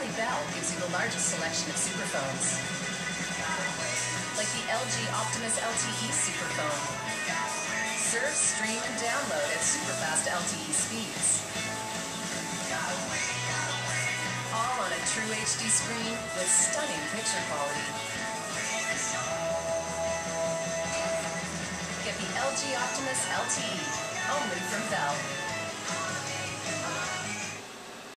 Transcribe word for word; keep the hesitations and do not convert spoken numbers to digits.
Only Bell gives you the largest selection of superphones, like the L G Optimus L T E Superphone. Surf, stream, and download at super-fast L T E speeds. All on a true H D screen with stunning picture quality. Get the L G Optimus L T E, only from Bell.